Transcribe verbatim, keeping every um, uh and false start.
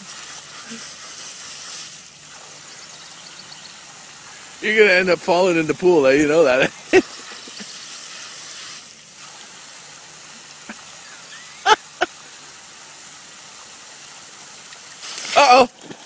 You're gonna end up falling in the pool, eh? You know that. Uh oh.